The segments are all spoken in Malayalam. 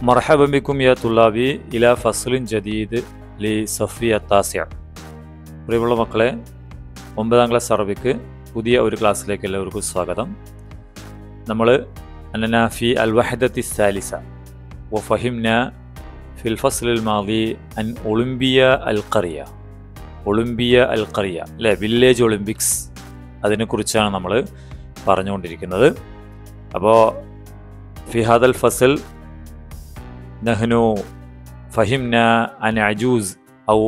مرحبا بكم يا طلابي إلى فصل جديد لصف التاسع. പ്രിയമുള്ള മക്കളെ, 9ാം ക്ലാസ് അറബിക്ക് പുതിയ ഒരു ക്ലാസ്സിലേക്ക് എല്ലാവർക്കും സ്വാഗതം. നമ്മൾ أننا في الوحدة الثالثة وفهمنا في الفصل الماضي عن أولمبيا القرية. ഒളിമ്പിയ അൽ ഖറിയ അല്ലേ, വില്ലേജ് ഒളിമ്പിക്സ്, അതിനെക്കുറിച്ചാണ് നമ്മൾ പറഞ്ഞുകൊണ്ടിരിക്കുന്നത്. അപ്പോൾ في هذا الفصل نحن فهمنا عن عجوز أو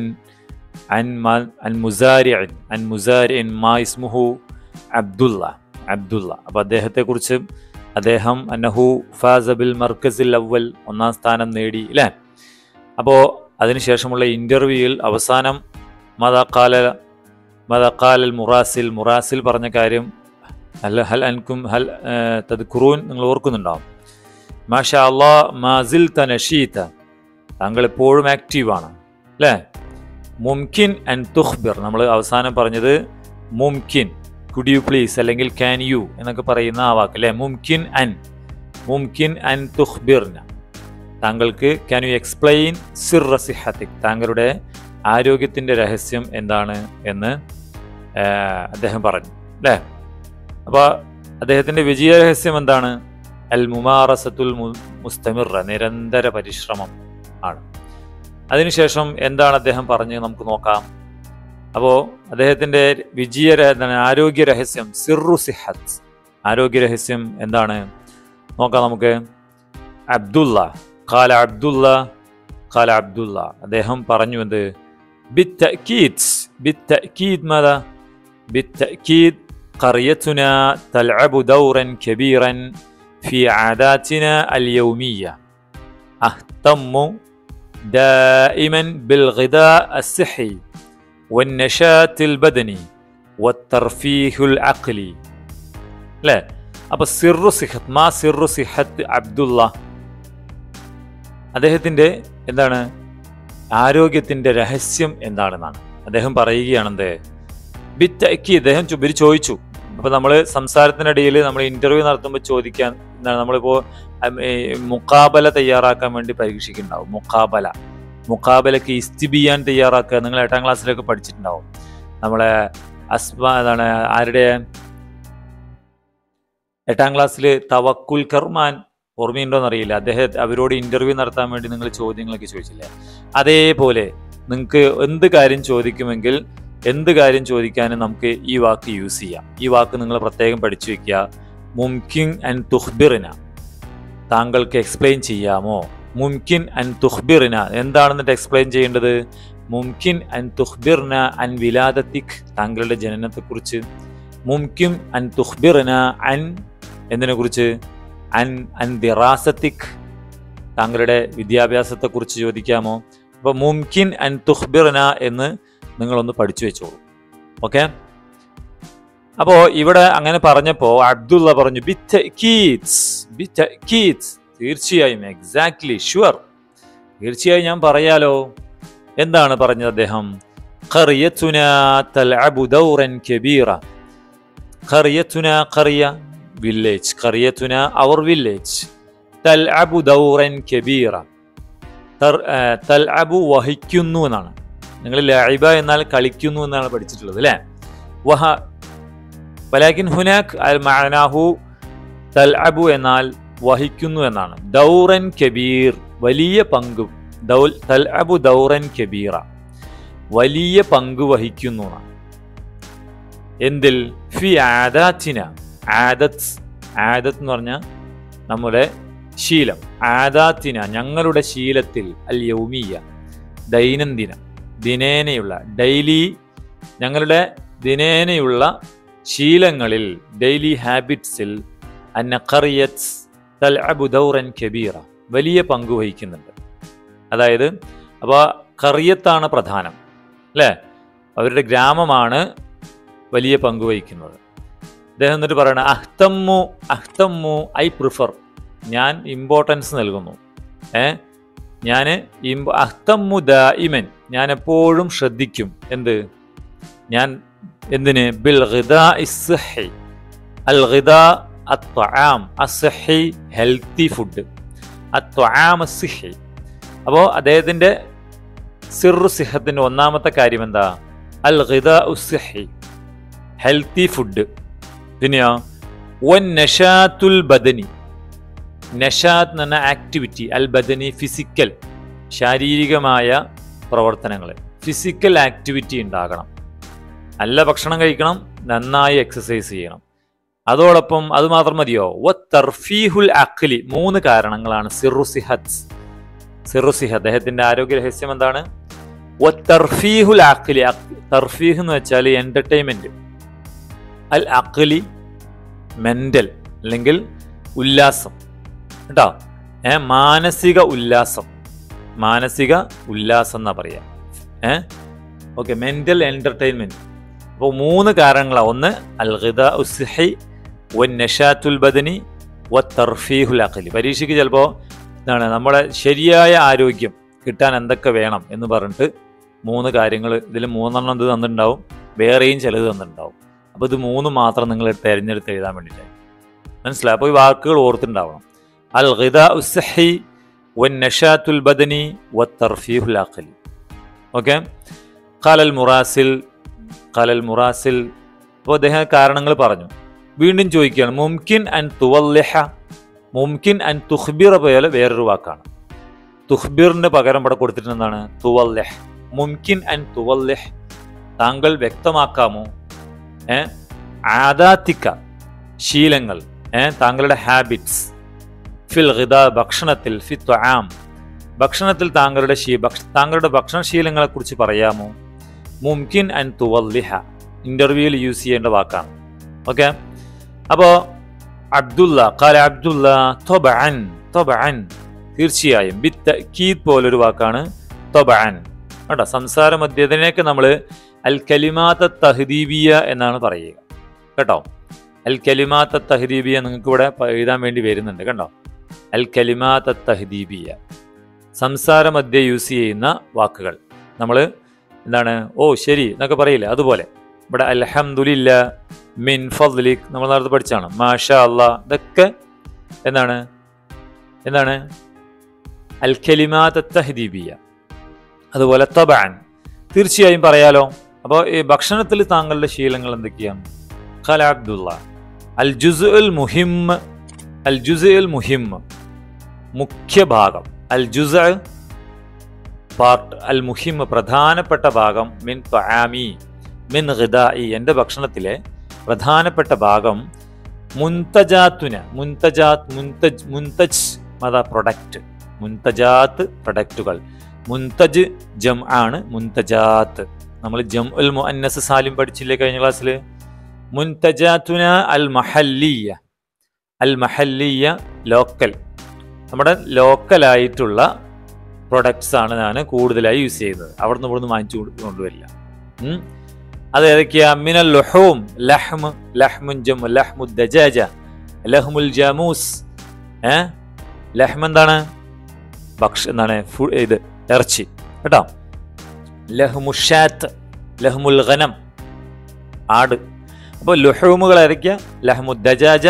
عن مزارع ما اسمه അബ്ദുള്ള. അപ്പോൾ അദ്ദേഹത്തെക്കുറിച്ച് അദ്ദേഹം അന്നഹു ഫാസ ബിൽ മർക്കസിൽ അവൽ, ഒന്നാം സ്ഥാനം നേടി അല്ലേ. അപ്പോൾ അതിനുശേഷമുള്ള ഇൻ്റർവ്യൂവിൽ അവസാനം മദഖാൽ മുറാസിൽ പറഞ്ഞ കാര്യം ഹൽ തദ്കുറൂൻ, നിങ്ങൾ ഓർക്കുന്നുണ്ടാവും. മാഷാ അല്ലാഹ് മാസിൽത നശീത, താങ്കൾ എപ്പോഴും ആക്റ്റീവാണ് അല്ലേ. മുംകിൻ അൻ തുഖ്ബിർ, നമ്മൾ അവസാനം പറഞ്ഞത് മുംകിൻ, കുഡ് യു പ്ലീസ് അല്ലെങ്കിൽ ക്യാൻ യു എന്നൊക്കെ പറയുന്ന ആ വാക്ക് അല്ലേ. മുംകിൻ അൻ തുഖ്ബിർന, താങ്കൾക്ക് ക്യാൻ യു എക്സ്പ്ലെയിൻ സിർറ സിഹത്തിക്, താങ്കളുടെ ആരോഗ്യത്തിൻ്റെ രഹസ്യം എന്താണ് എന്ന് അദ്ദേഹം പറഞ്ഞു അല്ലേ. അപ്പോൾ അദ്ദേഹത്തിൻ്റെ വിജയ രഹസ്യം എന്താണ്? അൽ മുമാറസത്തുൽ മുസ്തമിറ, നിരന്തര പരിശ്രമം ആണ്. അതിനുശേഷം എന്താണ് അദ്ദേഹം പറഞ്ഞ് നമുക്ക് നോക്കാം. അപ്പോൾ അദ്ദേഹത്തിൻ്റെ ആരോഗ്യ രഹസ്യം സിർറു സിഹത്ത്, ആരോഗ്യ രഹസ്യം എന്താണ് നോക്കാം നമുക്ക്. ഖാല അബ്ദുള്ള, അദ്ദേഹം പറഞ്ഞു എന്ത്? بالتأكيد قريتنا تلعب دورا كبيرا في عاداتنا اليومية. أهتم دائما بالغذاء الصحي والنشاط البدني والترفيه العقلي. لا أبا سر صحة، ما سر صحة عبد الله؟ അദ്ദേഹത്തിൻ്റെ എന്താണ് ആരോഗ്യത്തിൻ്റെ രഹസ്യം എന്താണെന്നാണ് അദ്ദേഹം പറയുകയാണെന്ത്. ബിത്തക്കി, അദ്ദേഹം ചോദിച്ചു. അപ്പോൾ നമ്മൾ സംസാരത്തിനിടയിൽ നമ്മൾ ഇൻ്റർവ്യൂ നടത്തുമ്പോൾ ചോദിക്കാൻ എന്താണ്, നമ്മളിപ്പോൾ മുക്കാബല തയ്യാറാക്കാൻ വേണ്ടി പരീക്ഷിക്കുന്നുണ്ടാവും. മുക്കാബലക്ക് ഇസ്തിബിയാൻ തയ്യാറാക്കുക, നിങ്ങൾ 8ാം ക്ലാസ്സിലൊക്കെ പഠിച്ചിട്ടുണ്ടാവും. നമ്മളെ എന്താണ് ആരുടെ 8ാം ക്ലാസ്സിൽ തവക്കുൽ കർമാൻ ഓർമ്മയുണ്ടോയെന്നറിയില്ല, അവരോട് ഇൻ്റർവ്യൂ നടത്താൻ വേണ്ടി നിങ്ങൾ ചോദ്യങ്ങളൊക്കെ ചോദിച്ചില്ലേ. അതേപോലെ നിങ്ങൾക്ക് എന്ത് കാര്യം ചോദിക്കുമെങ്കിൽ എന്ത് കാര്യം ചോദിക്കാനും നമുക്ക് ഈ വാക്ക് യൂസ് ചെയ്യാം. ഈ വാക്ക് നിങ്ങൾ പ്രത്യേകം പഠിച്ചു വെക്കുക. മുംകിൻ അൻ തുഖ്ബിറിന, താങ്കൾക്ക് എക്സ്പ്ലെയിൻ ചെയ്യാമോ? മുംകിൻ അൻ തുഖ്ബിറിന എന്താണെന്നിട്ട് എക്സ്പ്ലെയിൻ ചെയ്യേണ്ടത്? മുംകിൻ അൻ തുഖ്ബിറിന അൻ വിലാദത്തിക്, താങ്കളുടെ ജനനത്തെക്കുറിച്ച്. മുംകിൻ അൻ തുഖ്ബിറിന അൻ എന്തിനെ കുറിച്ച്? അൻ ദിറാസത്തിക്, താങ്കളുടെ വിദ്യാഭ്യാസത്തെക്കുറിച്ച് ചോദിക്കാമോ? അപ്പോൾ മുംകിൻ അൻ തുഖ്ബിറിന എന്ന് നിങ്ങളൊന്ന് പഠിച്ചു വെച്ചോളൂ. ഓക്കെ. അപ്പോൾ ഇവിടെ അങ്ങനെ പറഞ്ഞപ്പോൾ അബ്ദുള്ള പറഞ്ഞു ബിത്തഅക്കീദ്, തീർച്ചയായും, എക്സാക്ട്ലി, ഷുവർ, തീർച്ചയായും ഞാൻ പറയാലോ. എന്താണ് പറഞ്ഞത് അദ്ദേഹം? ഖറിയതുനാ തൽഅബു ദൗറൻ കബീറ. ഖറിയതുനാ, ഖറിയ വില്ലേജ്, ഖറിയതുനാ അവർ വില്ലേജ്, തൽഅബു ദൗറൻ കബീറ, തൽഅബു വഹിക്കുന്നു എന്നാണ്. നിങ്ങൾ ലഅബ എന്നാൽ കളിക്കുന്നു എന്നാണ് പഠിച്ചിട്ടുള്ളത് അല്ലേ. വലാകിൻ ഹുനാക് മഅനാഹു തൽഅബു എന്നാൽ വഹിക്കുന്നു എന്നാണ്. ദൗറൻ കബീർ, വലിയ പങ്ക്. തൽഅബു ദൗറൻ കബീറ, വലിയ പങ്ക് വഹിക്കുന്നു എന്നാണ്. എന്തിൽ? ഫി ആദാത്തിന, ആദത്ത് എന്ന് പറഞ്ഞാൽ നമ്മുടെ ശീലം. ആദാത്തിന, ഞങ്ങളുടെ ശീലത്തിൽ. അൽ യൗമിയ, ദൈനംദിന, ദിനേനയുള്ള, ഡെയിലി, ഞങ്ങളുടെ ദിനേനയുള്ള ശീലങ്ങളിൽ, ഡെയിലി ഹാബിറ്റ്സിൽ അന്ന ഖറിയത്ത് തൽഅബു ദൗറൻ കബീറ, വലിയ പങ്ക് വഹിക്കുന്നുണ്ട്. അതായത് അപ്പോൾ ഖറിയത്താണ് പ്രധാനം അല്ലേ, അവരുടെ ഗ്രാമമാണ് വലിയ പങ്ക് വഹിക്കുന്നത്. അദ്ദേഹം എന്നിട്ട് പറയണ അഹ്തമ്മു ഐ പ്രിഫർ, ഞാൻ ഇമ്പോർട്ടൻസ് നൽകുന്നു. ഞാൻ അഹ്തമ്മു ദായിമൻ, ഞാൻ എപ്പോഴും ശ്രദ്ധിക്കും. എന്തിന്? ബിൽ ഗിദാഇ സ്സഹി, അൽ ഗിദാ അത്ത്വാം അസ്സഹി, ഹെൽത്തി ഫുഡ്, അത്ത്വആമ സിഹി. അപ്പോൾ അദ്ദേഹത്തിൻ്റെ സിർറു സിഹത്തിൻ്റെ ഒന്നാമത്തെ കാര്യം എന്താ? അൽ ഗിദാഉ സിഹി, ഹെൽത്തി ഫുഡ്. പിന്നെയോ വൻ നഷാത്തുൽ ബദനി, നഷാത്ത് എന്ന് പറഞ്ഞ ആക്ടിവിറ്റി, അൽ ബദനി ഫിസിക്കൽ, ശാരീരികമായ പ്രവർത്തനങ്ങൾ, ഫിസിക്കൽ ആക്ടിവിറ്റി ഉണ്ടാകണം. നല്ല ഭക്ഷണം കഴിക്കണം, നന്നായി എക്സസൈസ് ചെയ്യണം. അതോടൊപ്പം അത് മാത്രം മതിയോ? തർഫീഹുൽ അഖ്ലി, 3 കാരണങ്ങളാണ് സിർറു സിഹത്ത്. സിർറു സിഹത്ത്, അദ്ദേഹത്തിന്റെ ആരോഗ്യ രഹസ്യം എന്താണ്? തർഫീഹുൽ അഖ്ലി, തർഫീഹ് എന്ന് വെച്ചാൽ എന്റർടൈൻമെന്റ്, അൽ അഖ്ലി മെന്റൽ അല്ലെങ്കിൽ ഉല്ലാസം കേട്ടോ, മാനസിക ഉല്ലാസം, മാനസിക ഉല്ലാസം എന്നാ പറയാ. Okay, mental entertainment. അപ്പോൾ 3 കാരണങ്ങളാണ്. ഒന്ന് അൽ ഗിദാഉ സിഹി, വൻ നഷാത്തുൽ ബദനി, തർഫീഹുൽ അഖ്ലി. പരീക്ഷയ്ക്ക് ചിലപ്പോൾ എന്താണ് നമ്മുടെ ശരിയായ ആരോഗ്യം കിട്ടാൻ എന്തൊക്കെ വേണം എന്ന് പറഞ്ഞിട്ട് 3 കാര്യങ്ങൾ, ഇതിൽ 3 ഇത് തന്നിട്ടുണ്ടാവും, വേറെയും ചിലത് തന്നിട്ടുണ്ടാവും. അപ്പോൾ ഇത് 3 മാത്രം നിങ്ങൾ തിരഞ്ഞെടുത്ത് എഴുതാൻ വേണ്ടിയിട്ടാണ്. മനസ്സിലായി? അപ്പോൾ ഈ വാക്കുകൾ ഓർത്തിട്ടുണ്ടാവണം. അൽ ഗിദാഉ സിഹി, വൻ നഷാത്തുൽ ബദനി, തർഫീഹുൽ അഖ്ലി. ഓക്കെ. ഖാലൽ മുറാസിൽ, ഖാലൽ മുറാസിൽ. അപ്പോൾ അദ്ദേഹം കാരണങ്ങൾ പറഞ്ഞു. വീണ്ടും ചോദിക്കുകയാണ്, മുംകിൻ അൻ തുവല്ലിഹ, മുംകിൻ അൻ തുഖ്ബിറ പോലെ വേറൊരു വാക്കാണ്. തുഖ്ബിറിന്റെ പകരം ഇവിടെ കൊടുത്തിട്ടുണ്ട് എന്താണ്? തുവല്ലിഹ്. മുംകിൻ അൻ തുവല്ലിഹ്, താങ്കൾ വ്യക്തമാക്കാമോ ആദാത്തിക്ക, ശീലങ്ങൾ, താങ്കളുടെ ഹാബിറ്റ്സ്, ഫിൽ ഗിദാ, ഭക്ഷണത്തിൽ, ഫി ത്വആം, ഭക്ഷണത്തിൽ താങ്കളുടെ ഭക്ഷണശീലങ്ങളെ കുറിച്ച് പറയാമോ? മുംകിൻ അൻ തുവല്ലിഹ, ഇന്റർവ്യൂവിൽ യൂസ് ചെയ്യേണ്ട വാക്കാണ്. ഓക്കെ. അപ്പോൾ അബ്ദുല്ല, ഖാല അബ്ദുല്ല ത്വബഅൻ, ത്വബഅൻ തീർച്ചയായും, ബിത്തഅക്കീദ് പോലൊരു വാക്കാണ് ത്വബഅൻ കേട്ടോ. സംസാര മധ്യത്തിനൊക്കെ നമ്മൾ അൽ കലിമാത്ത് തഹ്ദീബിയ എന്നാണ് പറയുക കേട്ടോ. അൽ കലിമാത്ത് തഹ്ദീബിയ നിങ്ങൾക്ക് ഇവിടെ എഴുതാൻ വേണ്ടി വരുന്നുണ്ട് കണ്ടോ. അൽ കലിമാത്ത് തഹ്ദീബിയ, സംസാര മധ്യ യൂസ് ചെയ്യുന്ന വാക്കുകൾ. നമ്മൾ എന്താണ് ഓ ശരി എന്നൊക്കെ പറയില്ല, അതുപോലെ ഇവിടെ അൽഹംദുലില്ലാ, മിൻ ഫദ്ലിക് നമ്മൾ നേരത്തെ പഠിച്ചാണ്, മാഷാ അല്ലാ, ഇതൊക്കെ എന്താണ് എന്താണ് അൽ കലിമാത്ത് തഹ്ദീബിയ. അതുപോലെ തബഅൻ, തീർച്ചയായും പറയാലോ. അപ്പോൾ ഈ ഭക്ഷണത്തിൽ താങ്കളുടെ ശീലങ്ങൾ എന്തൊക്കെയാണ്? ഖാല അബ്ദുല്ല അൽ ജുസ്ഉൽ മുഹിം, അൽ ജുസ്ഉൽ മുഹിം മുഖ്യ ഭാഗം, അൽ ജുസ്ഉ പാർട്ട്, അൽ മുഹിം പ്രധാനപ്പെട്ട ഭാഗം, മിൻ ത്വആമി, മിൻ ഗിദാഇ എൻ്റെ ഭക്ഷണത്തിലെ പ്രധാനപ്പെട്ട ഭാഗം, മുൻതജാത്തുന, മുൻതജ് അതാ പ്രൊഡക്റ്റ്, മുൻതജാത്ത് പ്രൊഡക്റ്റുകൾ, മുൻതജ് ജം ആണ്, മുൻതജാത്ത് നമ്മൾ ജം ഉൽ മുഅന്നസ് സാലിം പഠിച്ചില്ലേ കഴിഞ്ഞ ക്ലാസ്സിൽ. മുൻതജാത്തുന അൽ മഹല്ലിയ, അൽ മഹല്ലിയ ലോക്കൽ, നമ്മുടെ ലോക്കലായിട്ടുള്ള പ്രൊഡക്ട്സ് ആണ് ഞാൻ കൂടുതലായി യൂസ് ചെയ്യുന്നത്, അവിടെ നിന്ന് ഇവിടുന്ന് വാങ്ങിച്ചു കൊണ്ടുവരില്ല. അത് ഏതൊക്കെയാ? മിനൽ ലുഹൂം, ലഹ്മ്, ലഹ്മുൻ ജമു, ലഹ്മു ദജാജ, ലഹ്മുൽ ജാമൂസ്. ലഹ്മ് എന്താണ്? എന്താണ് ഇത് ഇറച്ചി കേട്ടോ. ലഹ്മുഷാത്ത്, ലഹ്മുൽ ഗനം ആട്. അപ്പോൾ ലുഹൂമുകൾ ഏതൊക്കെയാ? ലഹ്മു ദജാജ,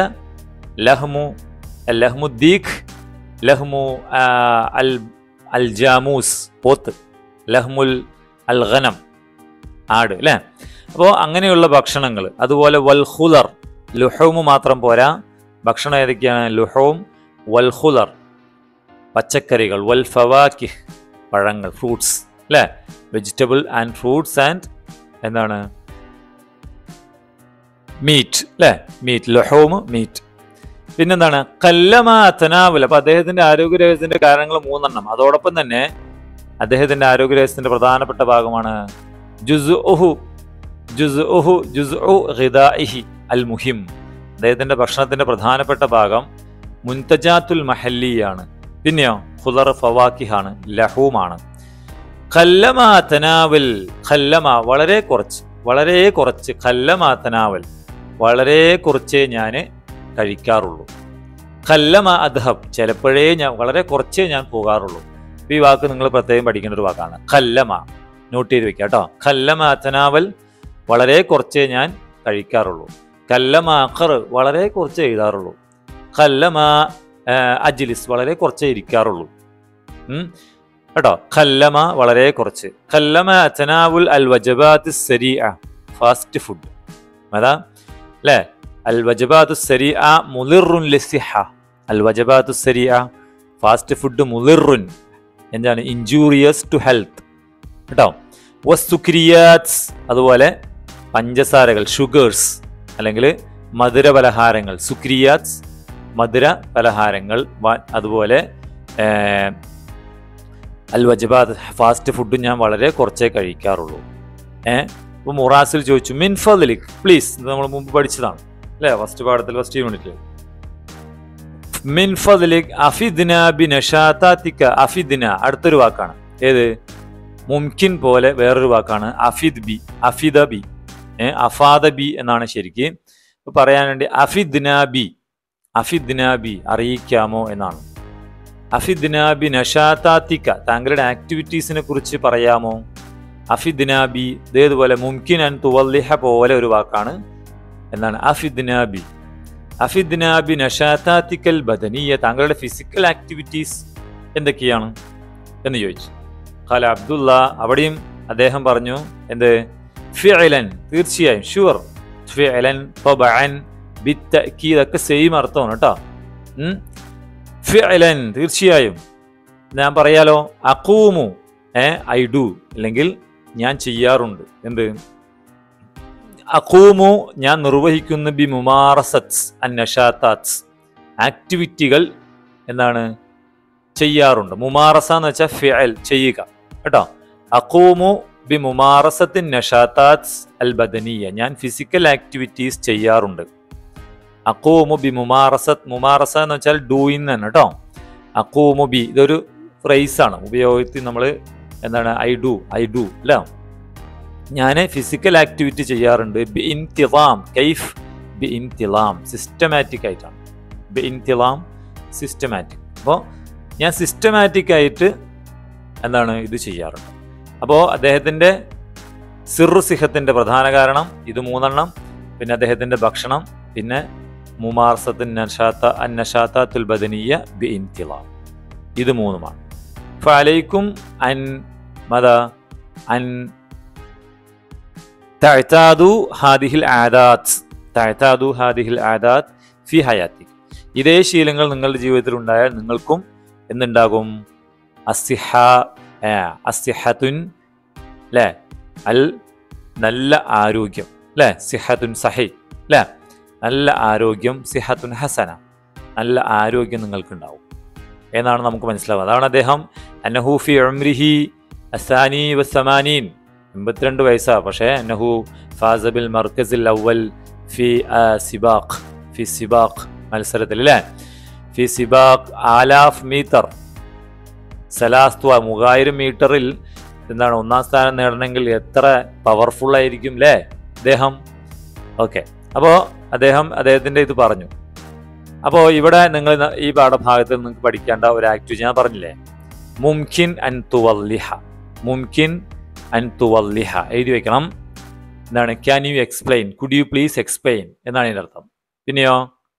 ലഹ്മു ദീഖ്, ലഹ്മു അൽ ജാമൂസ് പോത്ത്, ലഹ്മുൽ അൽ ഗനം ആട് അല്ലേ. അപ്പോൾ അങ്ങനെയുള്ള ഭക്ഷണങ്ങൾ. അതുപോലെ വൽ ഖുലർ, ലുഹൂമ് മാത്രം പോരാ, ഭക്ഷണം ഏതൊക്കെയാണ്? ലുഹൂം, വൽ ഖുലർ പച്ചക്കറികൾ, വൽ ഫവാക്കിഹ് പഴങ്ങൾ, ഫ്രൂട്ട്സ് അല്ലേ, വെജിറ്റബിൾ ആൻഡ് ഫ്രൂട്ട്സ് ആൻഡ് എന്താണ് മീറ്റ് അല്ലേ, മീറ്റ്, ലുഹൂം മീറ്റ്. പിന്നെന്താണ്? കല്ലമാ തനാവുൽ. അപ്പൊ അദ്ദേഹത്തിന്റെ ആരോഗ്യരഹസ്യത്തിന്റെ കാരണങ്ങൾ 3 അതോടൊപ്പം തന്നെ അദ്ദേഹത്തിന്റെ ആരോഗ്യരഹസ്യത്തിന്റെ പ്രധാനപ്പെട്ട ഭാഗമാണ് ജുസ്ഉഹു, ജുസ്ഉഹു, ജുസ്ഉ ഗിദാഇഹി അൽ മുഹിം. അദ്ദേഹത്തിന്റെ ഭക്ഷണത്തിന്റെ പ്രധാനപ്പെട്ട ഭാഗം മുൻതജാത്തുൽ മഹല്ലിയാണ്. പിന്നെയോ ഖുദർ ഫവാക്കിഹാണ്, ലഹൂമാണ്. ഖല്ലമാ തനാവൽ, ഖല്ലമ വളരെ കുറച്ച്, വളരെ കുറച്ച്, ഖല്ലമാ തനാവൽ വളരെ കുറച്ചേ ഞാൻ കഴിക്കാറുള്ളൂ. ഖല്ലമ അദ്ഹബ് ചിലപ്പോഴേ ഞാൻ, വളരെ കുറച്ചേ ഞാൻ പോകാറുള്ളൂ. ഈ വാക്ക് നിങ്ങൾ പ്രത്യേകം പഠിക്കേണ്ട ഒരു വാക്കാണ്. ഖല്ലമ നോട്ട് ചെയ്ത് വെക്കുക കേട്ടോ. ഖല്ലമ തനാവൽ വളരെ കുറച്ചേ ഞാൻ കഴിക്കാറുള്ളൂ. കല്ലമ അഖർ വളരെ കുറച്ച് എഴുതാറുള്ളൂ. ഖല്ലമ അജ്ലിസ് വളരെ കുറച്ചേ ഇരിക്കാറുള്ളൂ. കേട്ടോ. ഖല്ലമ വളരെ കുറച്ച്. ഖല്ലമ തനാവുൽ അൽ വജബാത്ത് സരീഅ ഫാസ്റ്റ് ഫുഡ്. അതാ അല്ലേ? അൽ വജബാത്തു സരീഅ മുളിറുൻ ലിസ്സിഹ. അൽ വജബാത്തു സരീഅ ഫാസ്റ്റ് ഫുഡ് മുളിറുൻ എന്താണ്? Injurious to health. കേട്ടോ. വസ്സുക്രിയാത്സ് അതുപോലെ പഞ്ചസാരകൾ, ഷുഗേഴ്സ് അല്ലെങ്കിൽ മധുര പലഹാരങ്ങൾ. സുക്രിയാത്സ് മധുര പലഹാരങ്ങൾ. അതുപോലെ അൽ വജബാത്ത് ഫാസ്റ്റ് ഫുഡ് ഞാൻ വളരെ കുറച്ചേ കഴിക്കാറുള്ളൂ. ഇപ്പോൾ മുറാസിൽ ചോദിച്ചു മിൻ ഫദ്ലിക് പ്ലീസ്. ഇത് നമ്മൾ മുമ്പ് പഠിച്ചതാണ് അല്ലേ? ഫസ്റ്റ് പാഠത്തിൽ ഫസ്റ്റ് യൂണിറ്റിൽ. മിൻ ഫദ്ലിക് അഫിദ്ന ബി നഷാതാതിക. അഫിദ്ന അടുത്തൊരു വാക്കാണ്. ഏത്? മുംകിൻ പോലെ വേറൊരു വാക്കാണ് അഫിദ് ബി. അഫിദ ബി, അഫാദ ബി എന്നാണ് ശരിക്ക് പറയാൻ വേണ്ടി. അഫിദ്ന ബി, അഫിദ്ന ബി അറിയിക്കാമോ എന്നാണ്. അഫിദ്ന ബി നഷാതാതിക താങ്കളുടെ ആക്ടിവിറ്റീസിനെ കുറിച്ച് പറയാമോ. അഫിദ്ന ബി ഇതേതുപോലെ മുംകിൻ അൻ തുവല്ലിഹ പോലെ ഒരു വാക്കാണ്. എന്താണ്? അഫിദ്ന ബി. അഫിദ്ന ബി നഷാതാതികൽ ബദനിയ താങ്കളുടെ ഫിസിക്കൽ ആക്ടിവിറ്റീസ് എന്തൊക്കെയാണ് എന്ന് ചോദിച്ചു. ഖാല അബ്ദുള്ള അവിടെയും അദ്ദേഹം പറഞ്ഞു എന്ത്? ഫിഅലൻ തീർച്ചയായും, ഷുവർ. ഫിഅലൻ തബഅൻ ബിത്തഅക്കീദ് ഒക്കെ സെയിം അർത്ഥമാണ് കേട്ടോ. ഫിഅലൻ തീർച്ചയായും. ഞാൻ പറയാലോ അഖൂമു ഐ ഡു അല്ലെങ്കിൽ ഞാൻ ചെയ്യാറുണ്ട്. എന്ത്? അഖൂമു ഞാൻ നിർവഹിക്കുന്ന ബി മുമാറസത്സ് അൻ നഷാതാത്സ് ആക്ടിവിറ്റികൾ എന്താണ്? ചെയ്യാറുണ്ട്. മുമാറസ എന്ന് വെച്ചാൽ ഫിഅൽ ചെയ്യുക കേട്ടോ. അഖൂമു ബി മുമാറസത്തിൻ നഷാതാത്സ് അൽ ബദനിയ ഞാൻ ഫിസിക്കൽ ആക്ടിവിറ്റീസ് ചെയ്യാറുണ്ട്. അഖൂമു ബി മുമാറസത്ത്. മുമാറസ എന്ന് വെച്ചാൽ ഡൂയിങ് തന്നെ കേട്ടോ. അഖൂമു ബി ഇതൊരു ഫ്രേസാണ് ഉപയോഗത്തിൽ നമ്മൾ എന്താണ്? ഐ ഡു അല്ലേ? ഞാൻ ഫിസിക്കൽ ആക്ടിവിറ്റി ചെയ്യാറുണ്ട്. ബി ഇൻതിളാം. കൈഫ്? ബി ഇൻതിളാം സിസ്റ്റമാറ്റിക് ആയിട്ടാണ്. ബി ഇൻതിളാം സിസ്റ്റമാറ്റിക്. അപ്പോൾ ഞാൻ സിസ്റ്റമാറ്റിക് ആയിട്ട് എന്താണ് ഇത് ചെയ്യാറുണ്ട്. അപ്പോൾ അദ്ദേഹത്തിൻ്റെ സിർറു സിഹത്തിൻ്റെ പ്രധാന കാരണം ഇത് മൂന്നെണ്ണം, പിന്നെ അദ്ദേഹത്തിൻ്റെ ഭക്ഷണം, പിന്നെ മുമാർസത്തിൻ നഷാത്താത്തുൽ ബദനിയ ബി ഇൻതിളാം, ഇത് മൂന്നുമാണ്. ഫഅലൈക്കും അൻ മദ അൻ തഅതാദു ഹാദിഹിൽ ആദാത്ത്. തഅതാദു ഹാദിഹിൽ ആദാത്ത് ഫി ഹയാത്തിക്. ഇതേ ശീലങ്ങൾ നിങ്ങളുടെ ജീവിതത്തിൽ ഉണ്ടായാൽ നിങ്ങൾക്കും എന്തുണ്ടാകും? അസ്സിഹത്തുൻ അല്ലേ? അൽ നല്ല ആരോഗ്യം അല്ലേ? സിഹത്തുൻ സഹി അല്ലേ? നല്ല ആരോഗ്യം. സിഹത്തുൻ ഹസന നല്ല ആരോഗ്യം നിങ്ങൾക്കുണ്ടാവും എന്നാണ് നമുക്ക് മനസ്സിലാവുക. അതാണ് അദ്ദേഹം അന്നഹു ഫി ഉംരിഹി അസാനി വസമാനീൻ 82 വയസ്സാണ്. പക്ഷേ അന്നഹു ഫാസ ബിൽ മർക്കസിൽ അവൽ ഫി സിബാഖ് മത്സരത്തിൽ അല്ലേ? ഫി സിബാഖ് ആലാഫ് മീറ്റർ സലാസ്ത്വ 3000 മീറ്ററിൽ എന്താണ് ഒന്നാം സ്ഥാനം നേടണമെങ്കിൽ എത്ര പവർഫുൾ ആയിരിക്കും അല്ലേ അദ്ദേഹം. ഓക്കെ. അപ്പോൾ അദ്ദേഹത്തിൻ്റെ ഇത് പറഞ്ഞു. അപ്പോൾ ഇവിടെ നിങ്ങൾ ഈ പാഠഭാഗത്തിൽ നിങ്ങൾക്ക് പഠിക്കേണ്ട ഒരു ആക്ടിവിറ്റി ഞാൻ പറഞ്ഞില്ലേ? മുംകിൻ അൻ തുവല്ലിഹ. മുംകിൻ അൻ തുവല്ലിഹ എഴുതി വെക്കണം. എന്താണ്? Can you explain, could you please explain എന്നാണ് ഇതിൻ്റെ അർത്ഥം. പിന്നെയോ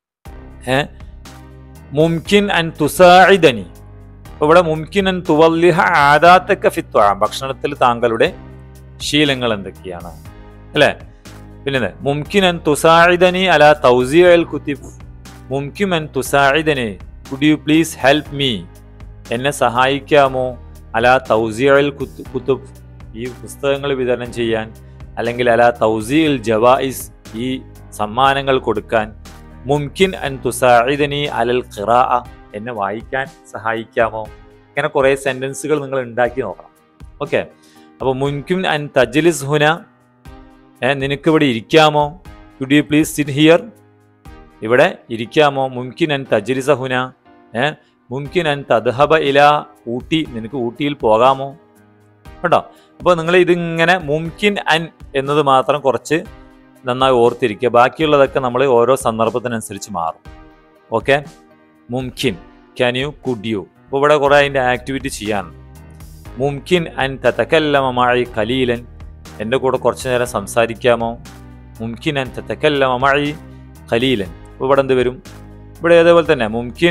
മുംകിൻ അൻ തുസാഇദനി. അപ്പോൾ ഇവിടെ മുംകിൻ അൻ തുവല്ലിഹ ആദാത്തക ഫി ത്വഅം ഭക്ഷണത്തിൽ താങ്കളുടെ ശീലങ്ങൾ എന്തൊക്കെയാണ് അല്ലേ? പിന്നെ മുംകിൻ അൻ തുസാഇദനി അലാ തൗസിഇൽ കുതുബ്. മുംകിൻ അൻ തുസാഇദനി could you please help me എന്നെ സഹായിക്കാമോ? അലാ തൗസിഇൽ കുതുബ് ഈ പുസ്തകങ്ങൾ വിതരണം ചെയ്യാൻ, അല്ലെങ്കിൽ അലാ തൗസിഇൽ ജവായിസ് ഈ സമ്മാനങ്ങൾ കൊടുക്കാൻ. മുംകിൻ അൻ തുസാഇദനി അലൽ ഖിറാഅ എന്നെ വായിക്കാൻ സഹായിക്കാമോ? ഇങ്ങനെ കുറേ സെൻറ്റൻസുകൾ നിങ്ങൾ ഉണ്ടാക്കി നോക്കണം. ഓക്കെ. അപ്പോൾ മുംകിൻ അൻ തജ്ലിസ് ഹുന നിനക്കിവിടെ ഇരിക്കാമോ? Could you please sit here ഇവിടെ ഇരിക്കാമോ? മുംകിൻ അൻ തജ്ലിസ ഹുന മുംകിൻ അൻ തദ്ഹബ ഇല ഊട്ടി നിനക്ക് ഊട്ടിയിൽ പോകാമോ? കേട്ടോ. അപ്പോൾ നിങ്ങൾ ഇതിങ്ങനെ മുംകിൻ അൻ എന്നത് മാത്രം കുറച്ച് നന്നായി ഓർത്തിരിക്കുക. ബാക്കിയുള്ളതൊക്കെ നമ്മൾ ഓരോ സന്ദർഭത്തിനനുസരിച്ച് മാറും. ഓക്കെ. മുംകിൻ, ക്യാൻ യു, കുഡ് യു. അപ്പോൾ ഇവിടെ കുറേ അതിൻ്റെ ആക്ടിവിറ്റി ചെയ്യാനുണ്ട്. മുംകിൻ അൻ തതകല്ലമ മഅി ഖലീലൻ എൻ്റെ കൂടെ കുറച്ച് നേരം സംസാരിക്കാമോ? മുംകിൻ അൻ തതകല്ലമ മഅി ഖലീലൻ. അപ്പോൾ ഇവിടെ എന്ത് വരും? ഇവിടെ അതേപോലെ തന്നെ മുംകിൻ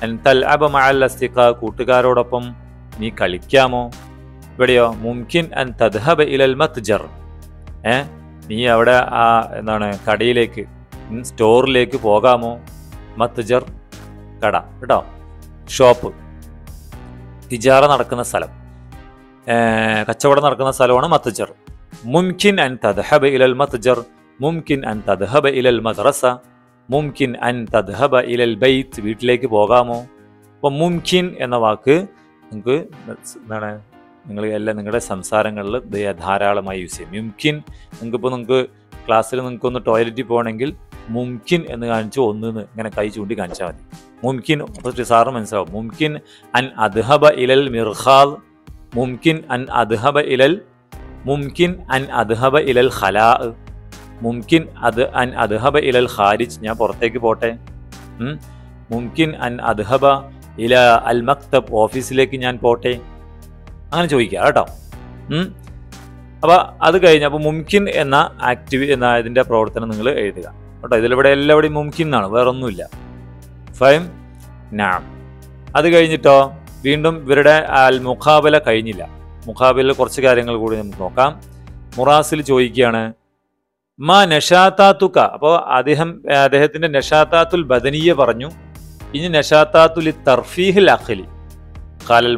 അൻ തൽഅബ മഅൽ അസ്തിഖാ കൂട്ടുകാരോടൊപ്പം നീ കളിക്കാമോ? ഇവിടെയോ മുംകിൻ അൻ തദ്ഹബ ഇലൽ മത്ജർ, നീ അവിടെ ആ എന്താണ് കടയിലേക്ക് സ്റ്റോറിലേക്ക് പോകാമോ? മത്ജർ കട കേട്ടോ, ഷോപ്പ്, തിജാറ നടക്കുന്ന സ്ഥലം, കച്ചവടം നടക്കുന്ന സ്ഥലമാണ് മത്ജർ. മുംകിൻ അൻ തദ്ഹബ ഇലൽ മത്ജർ, മുംകിൻ അൻ തദ്ഹബ ഇലൽ മദ്റസ, മുംകിൻ അൻ തദ്ഹബ ഇലൽ ബൈത്ത്, വീട്ടിലേക്ക് പോകാമോ? അപ്പോൾ മുംകിൻ എന്ന വാക്ക് നിങ്ങൾക്ക് എന്താണ് നിങ്ങൾ എല്ലാം നിങ്ങളുടെ സംസാരങ്ങളിൽ ധാരാളമായി യൂസ് ചെയ്യും. മുംകിൻ നിങ്ങൾക്ക് ക്ലാസ്സിൽ നിങ്ങൾക്കൊന്ന് ടോയ്ലറ്റിൽ പോകണമെങ്കിൽ മുംകിൻ എന്ന് കാണിച്ച് ഒന്നിന്ന് ഇങ്ങനെ കൈ ചൂണ്ടി കാണിച്ചാൽ മതി. മുംകിൻ സാറിന് മനസ്സിലാവും. മുംകിൻ അൻ അദ്ഹബ ഇലൽ മിർഖാൽ, മുംകിൻ അൻ അദ്ഹബ ഇലൽ, മുംകിൻ അൻ അദ്ഹബ ഇലൽ ഖലാ, മുംകിൻ അൻ അദ്ഹബ ഇലൽ ഖാരിജ്, ഞാൻ പുറത്തേക്ക് പോട്ടെ. മുംകിൻ അൻ അദ്ഹബ ഇല അൽ മക്തബ്, ഓഫീസിലേക്ക് ഞാൻ പോട്ടെ, അങ്ങനെ ചോദിക്കുക കേട്ടോ. അപ്പോൾ അത് കഴിഞ്ഞ് അപ്പോൾ മുംകിൻ എന്ന എന്ന ഇതിൻ്റെ പ്രവർത്തനം നിങ്ങൾ എഴുതുക കേട്ടോ. ഇതിലിവിടെ എല്ലാവിടെയും മുംകിൻ എന്നാണ്, വേറെ ഒന്നുമില്ല. ഫൈം നാം. അത് കഴിഞ്ഞിട്ടോ വീണ്ടും ഇവരുടെ അൽ മുഖാബല കഴിഞ്ഞില്ല. മുഖാബലയിൽ കുറച്ച് കാര്യങ്ങൾ കൂടി നമുക്ക് നോക്കാം. മുറാസിൽ ചോദിക്കുകയാണ് മാ നഷാത്താത്തുക. അപ്പോൾ അദ്ദേഹത്തിൻ്റെ നഷാത്താത്തുൽ ബദനിയ പറഞ്ഞു. ഇനി നഷാത്താത്തുൽ തർഫീഹിൽ അഖ്ലി. ഖാലൽ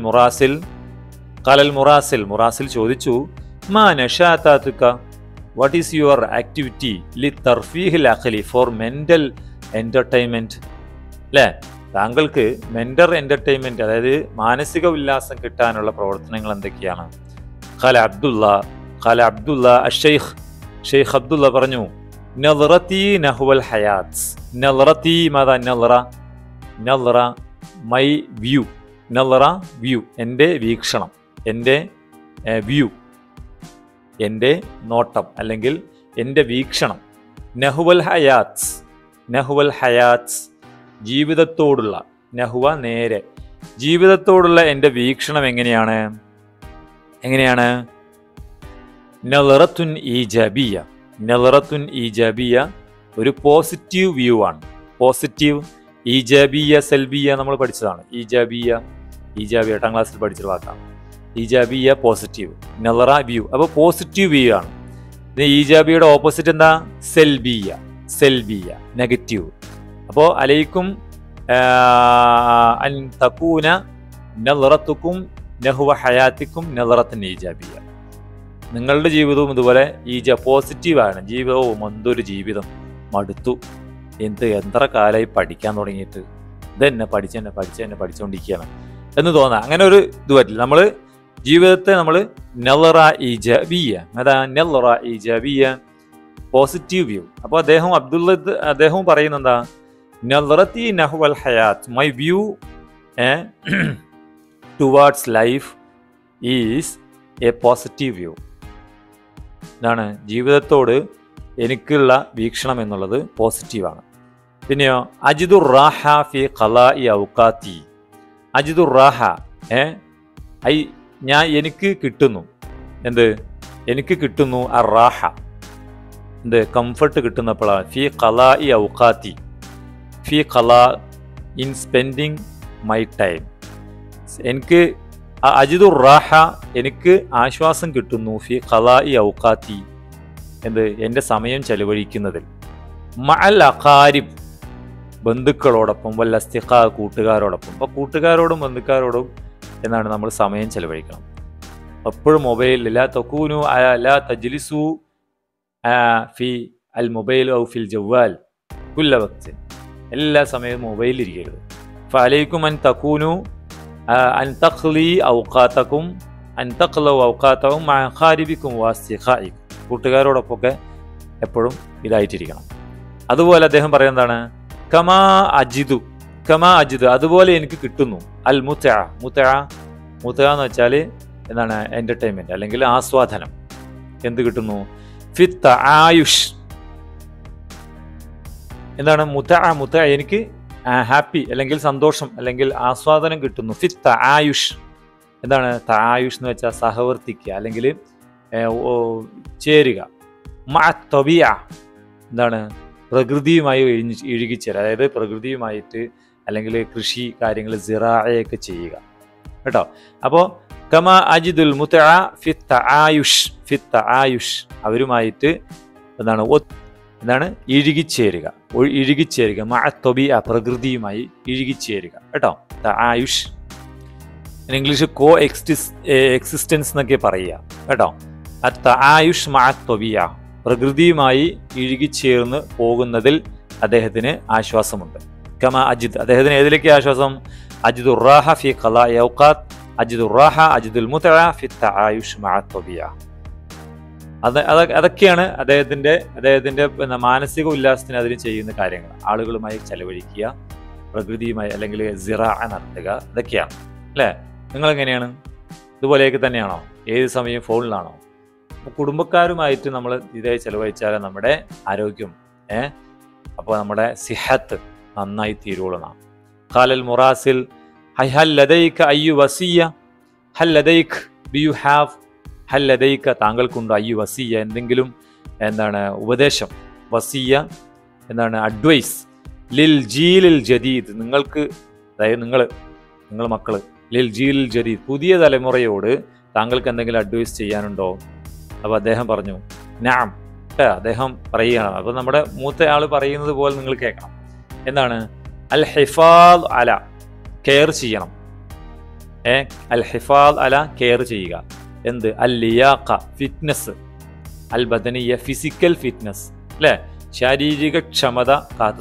മുറാസിൽ ചോദിച്ചു മാ നഷാത്താത്തുക, വാട്ട് ഈസ് യുവർ ആക്ടിവിറ്റി ലി തർഫീഹിൽ അഖ്ലി, ഫോർ മെൻ്റൽ എൻ്റർടൈൻമെൻറ്റ്, അല്ലേ? താങ്കൾക്ക് മെൻ്റൽ എൻ്റർടൈൻമെൻറ്റ്, അതായത് മാനസിക ഉല്ലാസം കിട്ടാനുള്ള പ്രവർത്തനങ്ങൾ എന്തൊക്കെയാണ്? ഖാല അബ്ദുള്ള ഷെയ്ഖ് അബ്ദുള്ള പറഞ്ഞു നളറത്തി നഹ്വൽ ഹയാത്ത്. നളറത്തി മാതാ നളറ മൈ വ്യൂ, നളറ വ്യൂ, എൻ്റെ വീക്ഷണം, എൻ്റെ വ്യൂ, എൻ്റെ നോട്ടം അല്ലെങ്കിൽ എൻ്റെ വീക്ഷണം. നഹ്വൽ ഹയാത്ത് ജീവിതത്തോടുള്ള, നഹ്വ നേരെ, ജീവിതത്തോടുള്ള എൻ്റെ വീക്ഷണം എങ്ങനെയാണ്? നളറത്തുൻ ഈജാബിയ, ഒരു പോസിറ്റീവ് വ്യൂ ആണ്. പോസിറ്റീവ്, ഈജാബിയ സൽബിയ നമ്മൾ പഠിച്ചതാണ്. ഈജാബിയ 8ാം ക്ലാസ്സിൽ പഠിച്ചൊരു വാക്കാണ്. ഈജാബിയ പോസിറ്റീവ്, നളറ വ്യൂ. അപ്പോൾ പോസിറ്റീവ് വ്യൂ ആണ്. ഈജാബിയുടെ ഓപ്പോസിറ്റ് എന്താ? സെൽബിയ നെഗറ്റീവ്. അപ്പോൾ അലൈക്കും അൻ തകൂന നളറത്തുക്കും നഹ്വ ഹയാത്തിക്കും നളറത്തുൻ ഈജാബിയ. നിങ്ങളുടെ ജീവിതവും ഇതുപോലെ പോസിറ്റീവാണ്. ജീവിതവും എന്തൊരു ജീവിതം, മടുത്തു, എത്ര കാലമായി പഠിക്കാൻ തുടങ്ങിയിട്ട്, ഇതെന്നെ പഠിച്ചുകൊണ്ടിരിക്കുകയാണ് എന്ന് തോന്നാം. അങ്ങനെ ഒരു ഇത് പറ്റില്ല. നമ്മൾ ജീവിതത്തെ നമ്മൾ നളറ ഈജാബിയ, അതാ നളറ ഈജാബിയ, പോസിറ്റീവ് വ്യൂ. അപ്പോൾ അദ്ദേഹവും പറയുന്നത് എന്താ? നളറത്തി നഹ്വൽ ഹയാത്ത്, my view towards life is a positive view. ഇതാണ് ജീവിതത്തോട് എനിക്കുള്ള വീക്ഷണം എന്നുള്ളത് പോസിറ്റീവാണ്. പിന്നെയോ അജിദുർ റാഹ ഫി ഖലാഇ ഔഖാത്തി. അജിദുർ റാഹ എനിക്ക് കിട്ടുന്നു എനിക്ക് കിട്ടുന്നു റാഹ, കംഫർട്ട് കിട്ടുന്നപ്പോഴാണ്. ഫി ഖലാഇ ഔഖാത്തി, ഫി ഖലാ ഇൻ സ്പെൻഡിങ് മൈ ടൈം. എനിക്ക് അജിദുർ റാഹ, എനിക്ക് ആശ്വാസം കിട്ടുന്നു. ഫി ഖലാഇ ഔഖാത്തി, എൻ്റെ സമയം ചെലവഴിക്കുന്നതിൽ. മഅൽ അഖാരിബ്, ബന്ധുക്കളോടൊപ്പം, വൽ അസ്തിഖാ കൂട്ടുകാരോടൊപ്പം. അപ്പോൾ കൂട്ടുകാരോടും ബന്ധുക്കാരോടും എന്നാണ് നമ്മൾ സമയം ചെലവഴിക്കണം. എപ്പോഴും മൊബൈലിൽ ലാ തകൂനു ലാ തജ്ലിസു ഫി അൽ മൊബൈൽ ഔ ഫിൽ ജവ്വാൽ കുല്ല വഖ്ത്, എല്ലാ സമയവും മൊബൈലിരിക്കരുത്. ഫഅലൈക്കും അൻ തകൂനു അൻ തഖ്ലി ഔഖാതകും അൻ തഖ്ലു ഔഖാതകും മഅ ഖാരിബിക്കും വഅസ്തിഖാഇക്കും. കൂട്ടുകാരോടൊപ്പമൊക്കെ എപ്പോഴും ഇതായിട്ടിരിക്കണം. അതുപോലെ അദ്ദേഹം പറയുന്നതാണ് കമാ അജിദു, അതുപോലെ എനിക്ക് കിട്ടുന്നു. അൽ മുത്അ എന്ന് വെച്ചാൽ എന്താണ്? എൻ്റർടൈൻമെൻറ്റ് അല്ലെങ്കിൽ ആസ്വാദനം. എന്ത് കിട്ടുന്നു? ഫിത്ത് ആയുഷ്, എന്താണ്? മുത്അ എനിക്ക് ഹാപ്പി അല്ലെങ്കിൽ സന്തോഷം അല്ലെങ്കിൽ ആസ്വാദനം കിട്ടുന്നു. ഫിത്ത് ആയുഷ്, എന്താണ് തായുഷ് എന്ന് വെച്ചാൽ? സഹവർത്തിക്കുക അല്ലെങ്കിൽ ചേരുക. മഅ തബിഅ, എന്താണ്? പ്രകൃതിയുമായി ഇഴുകിച്ചേരുക, അതായത് പ്രകൃതിയുമായിട്ട് അല്ലെങ്കിൽ കൃഷി കാര്യങ്ങൾ സിറാഅയൊക്കെ ചെയ്യുക കേട്ടോ. അപ്പോൾ കമ അജിദുൽ മുതഅ ഫിത്ത ആയുഷ് അവരുമായിട്ട് എന്താണ് ഇഴുകിച്ചേരുക മഅത്തൊബിയ പ്രകൃതിയുമായി ഇഴുകിച്ചേരുക കേട്ടോ. ആയുഷ് ഇംഗ്ലീഷ് കോ എക്സിസ്റ്റൻസ് എന്നൊക്കെ പറയുക കേട്ടോ. ആയുഷ് മഅത്തൊബിയ പ്രകൃതിയുമായി ഇഴുകിച്ചേർന്ന് പോകുന്നതിൽ അദ്ദേഹത്തിന് ആശ്വാസമുണ്ട്. കമ അജിദ് അദ്ദേഹത്തിന് ഏതിലേക്ക് ആശ്വാസം? അജിദുർ റാഹ ഫി ഖളാഇ ഔഖാത്ത് അജിദുർ റാഹ അജിദുൽ മുതഅ ഫി തആയുഷ് മഅത്തൊബിയ. അതൊക്കെയാണ് അദ്ദേഹത്തിന്റെ മാനസിക ഉല്ലാസത്തിന് അതിന് ചെയ്യുന്ന കാര്യങ്ങൾ. ആളുകളുമായി ചെലവഴിക്കുക, പ്രകൃതിയുമായി അല്ലെങ്കിൽ സിറാഅ നടത്തുക, ഇതൊക്കെയാണ് അല്ലേ. നിങ്ങളെങ്ങനെയാണ്? ഇതുപോലെയൊക്കെ തന്നെയാണോ? ഏത് സമയം ഫോണിലാണോ? കുടുംബക്കാരുമായിട്ട് നമ്മൾ ഇതേ ചെലവഴിച്ചാൽ നമ്മുടെ ആരോഗ്യം അപ്പോൾ നമ്മുടെ സിഹത്ത് നന്നായി തീരുള്ളൂ. ഖാലൽ മുറാസിൽ ഹൽ ലദൈക അയ്യു വസിയ ഹൽ ലദൈക ഡു യു ഹാവ് ഹൽ ലദൈക താങ്കൾക്കുണ്ടോ അയ്യു വസിയ എന്തെങ്കിലും ഉപദേശം. വസിയ അഡ്വൈസ് ലിൽ ജീലിൽ ജദീദ് നിങ്ങൾക്ക്, അതായത് നിങ്ങൾ മക്കള്, ലിൽ ജീലിൽ ജദീദ് പുതിയ തലമുറയോട് താങ്കൾക്ക് എന്തെങ്കിലും അഡ്വൈസ് ചെയ്യാനുണ്ടോ? അപ്പോൾ അദ്ദേഹം പറഞ്ഞു നഅം. അദ്ദേഹം പറയുകയാണ്. അപ്പോൾ നമ്മുടെ മൂത്ത ആൾ പറയുന്നത് പോലെ നിങ്ങൾ കേൾക്കണം. എന്താണ്? അൽ ഹിഫാദ് അല കെയർ ചെയ്യണം. അൽ ഹിഫാദ് അല കെയർ ചെയ്യുക. എന്ത്? അൽ ലിയാഖ ഫിറ്റ്നസ്, അൽ ബദനിയ ഫിസിക്കൽ ഫിറ്റ്നസ് അല്ലേ, ശാരീരിക ക്ഷമത കാത്തു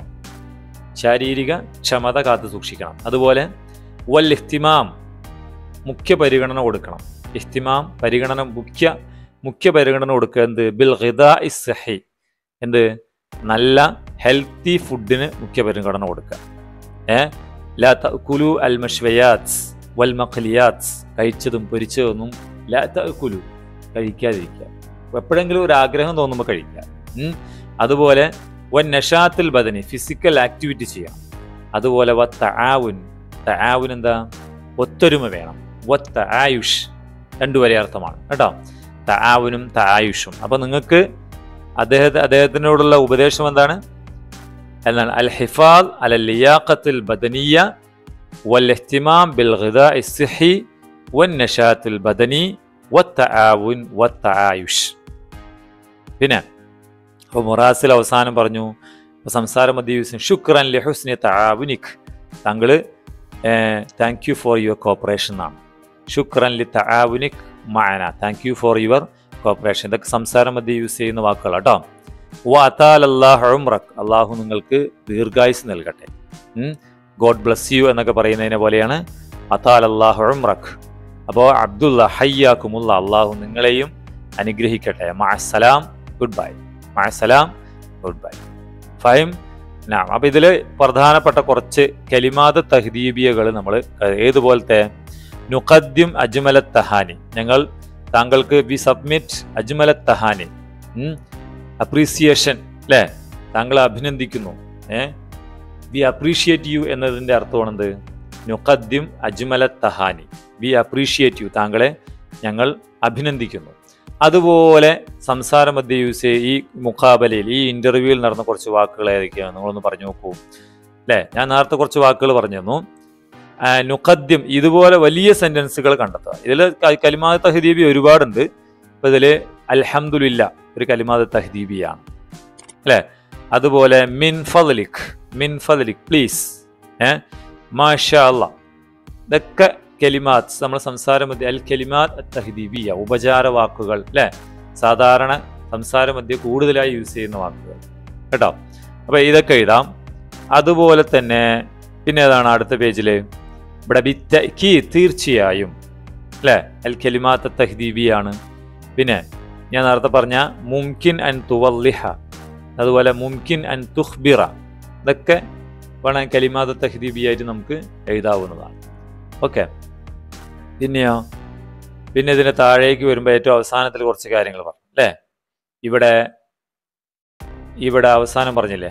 സൂക്ഷിക്കണം. അതുപോലെ വൽ ഇഹ്തിമാം മുഖ്യ പരിഗണന കൊടുക്കണം. ഇഹ്തിമാം പരിഗണന മുഖ്യ പരിഗണന കൊടുക്കുക. എന്ത്? ബിൽ ഗിദാഇ സഹി നല്ല ഹെൽത്തി ഫുഡിന് മുഖ്യ പരിഗണന കൊടുക്കുക. ലാ തഅകുലു അൽ മശ്വയാത്സ് വൽ മഖ്ലിയാത്സ് കഴിച്ചതും പൊരിച്ചതൊന്നും ലാ തഅകുലു കഴിക്കാതിരിക്കുക. എപ്പോഴെങ്കിലും ഒരു ആഗ്രഹം തോന്നുമ്പോൾ കഴിക്കുക. അതുപോലെ വൻ നഷാത്തുൽ ബദനി ഫിസിക്കൽ ആക്ടിവിറ്റി ചെയ്യണം. അതുപോലെ തആവുൻ എന്താ? ഒത്തൊരുമ വേണം. തആയുഷ് രണ്ടുവരെ അർത്ഥമാണ് കേട്ടോ. തആവുനും തആയുഷും. അപ്പൊ നിങ്ങൾക്ക് അദ്ദേഹത്തിനോടുള്ള ഉപദേശം എന്താണ്? അൽ ഹിഫാദ് അലൽ ലിയാഖത്തുൽ ബദനിയ വൽ ഇഹ്തിമാം ബിൽ ഗിദാഇ സ്സഹി വൻ നശാത്തുൽ ബദനി വത്തആവുൻ വത്തആയുഷ്. പിന്നെ അപ്പോൾ മുറാസിൽ അവസാനം പറഞ്ഞു, സംസാരം മധ്യ ശുക്രൻ ലി ഹുസ്നി തആവുനിക് താങ്കൾ thank you for your cooperation എന്നാണ്. ശുക്രൻ ലി തആവുനിക് മഅന thank you for your cooperation. ഇതൊക്കെ സംസാരം മധ്യ യൂസ് ചെയ്യുന്ന വാക്കുകൾ കേട്ടോ. വഅതാലല്ലാഹു ഉംറക് അള്ളാഹു നിങ്ങൾക്ക് ദീർഘായുസ് നൽകട്ടെ. ഗോഡ് ബ്ലസ് യു എന്നൊക്കെ പറയുന്നതിനെ പോലെയാണ് അതാലല്ലാഹു ഉംറക്. അപ്പോൾ അബ്ദുള്ള ഹയ്യാക്കുമുള്ള അള്ളാഹു നിങ്ങളെയും അനുഗ്രഹിക്കട്ടെ. മഅസ്സലാം ഗുഡ് ബൈ. മഅസ്സലാം ഗുഡ് ബൈ. ഫൈം നാം. അപ്പോൾ ഇതിൽ പ്രധാനപ്പെട്ട കുറച്ച് കലിമാത്ത് തഹ്ദീബിയകൾ നമ്മൾ ഏതുപോലത്തെ നുഖദ്ദിം അജ്മലത് തഹാനി ഞങ്ങൾ താങ്കൾക്ക് വി സബ്മിറ്റ് അജ്മലത് തഹാനി അപ്രീസിയേഷൻ അല്ലേ, താങ്കളെ അഭിനന്ദിക്കുന്നു. വി അപ്രീഷിയേറ്റ് യു എന്നതിൻ്റെ അർത്ഥമാണെന്ത്? നുഖദ്ദിം അജ്മലത് തഹാനി വി അപ്രീഷിയേറ്റ് യു താങ്കളെ ഞങ്ങൾ അഭിനന്ദിക്കുന്നു. അതുപോലെ സംസാര മധ്യ യൂസ് ഈ മുഖാബലയിൽ ഈ ഇന്റർവ്യൂവിൽ നടന്ന കുറച്ച് വാക്കുകൾ ഏതൊക്കെയാണ് നിങ്ങളൊന്ന് പറഞ്ഞു നോക്കൂ അല്ലേ. ഞാൻ നേരത്തെ കുറച്ച് വാക്കുകൾ പറഞ്ഞു തന്നു. നുഖദ്ദിം ഇതുപോലെ വലിയ സെന്റൻസുകൾ കണ്ടെത്തുക. ഇതിൽ കലിമാത്ത് തഹ്ദീബി ഒരുപാടുണ്ട്. ഇപ്പം ഇതിൽ അൽഹംദുലില്ല ഒരു കലിമാത്ത് തഹ്ദീബിയാണ് അല്ലേ. അതുപോലെ മിൻ ഫദ്ലിക് പ്ലീസ്, മാഷാ അല്ലാ, ഇതൊക്കെ കലിമാത്ത് നമ്മൾ സംസാര മധ്യ അൽ കലിമാത്ത് തഹ്ദീബിയ ഉപചാര വാക്കുകൾ അല്ലേ, സാധാരണ സംസാര മധ്യ കൂടുതലായി യൂസ് ചെയ്യുന്ന വാക്കുകൾ കേട്ടോ. അപ്പോൾ ഇതൊക്കെ എഴുതാം. അതുപോലെ തന്നെ പിന്നെ ഏതാണ് അടുത്ത പേജിൽ ഇവിടെ തീർച്ചയായും അല്ലേ അൽ കലിമാത്ത് തഹ്ദീബിയാണ്. പിന്നെ ഞാൻ നേരത്തെ പറഞ്ഞ മുംകിൻ അൻ തുവല്ലിഹ, അതുപോലെ മുംകിൻ അൻ തുഖ്ബിറ, ഇതൊക്കെ വേണം കലിമാത്ത് തഹ്ദീബിയായിട്ട് നമുക്ക് എഴുതാവുന്നതാണ്. ഓക്കെ. പിന്നെയോ പിന്നെ ഇതിന് താഴേക്ക് വരുമ്പോൾ ഏറ്റവും അവസാനത്തിൽ കുറച്ച് കാര്യങ്ങൾ പറഞ്ഞു അല്ലേ. ഇവിടെ അവസാനം പറഞ്ഞില്ലേ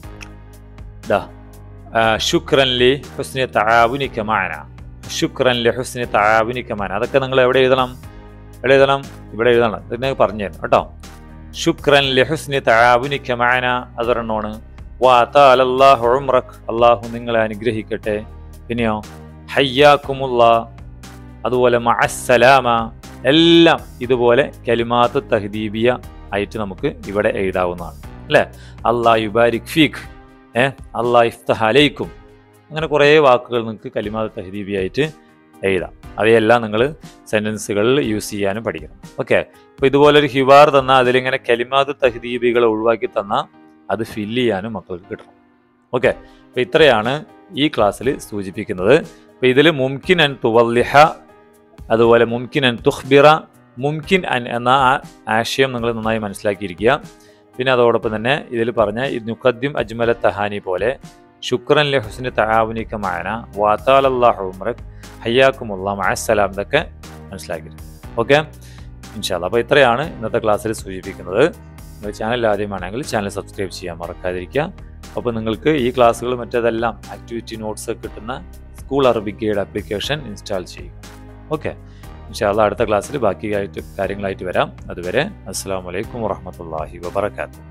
ശുക്രൻ ലി ഹുസ്നി തആവുനിക മഅന, ശുക്രൻ ലി ഹുസ്നി തആവുനിക മഅന. അതൊക്കെ നിങ്ങൾ എവിടെ എഴുതണം? ഇവിടെ എഴുതണം. ഇതിനെ പറഞ്ഞു തരണം കേട്ടോ. ശുക്രൻ ലി ഹുസ്നി തആവുനിക മഅന അതൊരെണ്ണമാണ്. വഅതാലല്ലാഹു ഉംറക്, അള്ളാഹു നിങ്ങളെ അനുഗ്രഹിക്കട്ടെ. പിന്നെയോ ഹയ്യാക്കുമുള്ള, അതുപോലെ മഅസ്സലാമ, എല്ലാം ഇതുപോലെ കലിമാത്ത് തഹ്ദീബിയ ആയിട്ട് നമുക്ക് ഇവിടെ എഴുതാവുന്നതാണ് അല്ലേ. അല്ലാഹ് യുബാരിക് ഫീഖ്, അല്ലാഹ് ഇഫ്തഹ് അലൈക്കും, അങ്ങനെ കുറേ വാക്കുകൾ നിങ്ങൾക്ക് കലിമാത്ത് തഹ്ദീബിയായിട്ട് എഴുതാം. അവയെല്ലാം നിങ്ങൾ സെൻറ്റൻസുകളിൽ യൂസ് ചെയ്യാനും പഠിക്കണം. ഓക്കെ, അപ്പോൾ ഇതുപോലൊരു ഹിവാർ തന്നാൽ അതിലിങ്ങനെ കലിമാത്ത് തഹ്ദീബികൾ ഒഴിവാക്കി തന്നാൽ അത് ഫില്ല് ചെയ്യാനും മക്കൾക്ക് കിട്ടണം. ഓക്കെ, അപ്പോൾ ഇത്രയാണ് ഈ ക്ലാസ്സിൽ സൂചിപ്പിക്കുന്നത്. അപ്പോൾ ഇതിൽ മുംകിൻ അൻ തുവല്ലിഹ, അതുപോലെ മുംകിൻ അൻ തുഖ്ബിറ, മുംകിൻ അൻ എന്ന ആശയം നിങ്ങൾ നന്നായി മനസ്സിലാക്കിയിരിക്കുക. പിന്നെ അതോടൊപ്പം തന്നെ ഇതിൽ പറഞ്ഞ നുഖദ്ദിം അജ്മല തഹാനി പോലെ ശുക്രൻ ലി ഹുസ്നി തആവുനിക മഅന വഅതാലല്ലാഹു ഉംറക് ഹയ്യാക്കുമുല്ലാഹ് മഅസ്സലാം, ഇതൊക്കെ മനസ്സിലാക്കിയിരുന്നു. ഓക്കെ, ഇൻഷാ അല്ലാഹ്. അപ്പോൾ ഇത്രയാണ് ഇന്നത്തെ ക്ലാസ്സിൽ സൂചിപ്പിക്കുന്നത്. നിങ്ങൾ ചാനൽ ആദ്യമാണെങ്കിൽ ചാനൽ സബ്സ്ക്രൈബ് ചെയ്യാൻ മറക്കാതിരിക്കുക. അപ്പോൾ നിങ്ങൾക്ക് ഈ ക്ലാസ്സുകൾ മറ്റേതെല്ലാം ആക്ടിവിറ്റി നോട്ട്സ് കിട്ടുന്ന school Arabic guide application install ചെയ്യും. ഓക്കെ, ഇൻഷാ അല്ലാഹ് അടുത്ത ക്ലാസ്സിൽ ബാക്കി കാര്യങ്ങളായിട്ട് വരാം. അതുവരെ അസ്സലാമു അലൈക്കും വറഹ്മത്തുള്ളാഹി വബറകാതുഹു.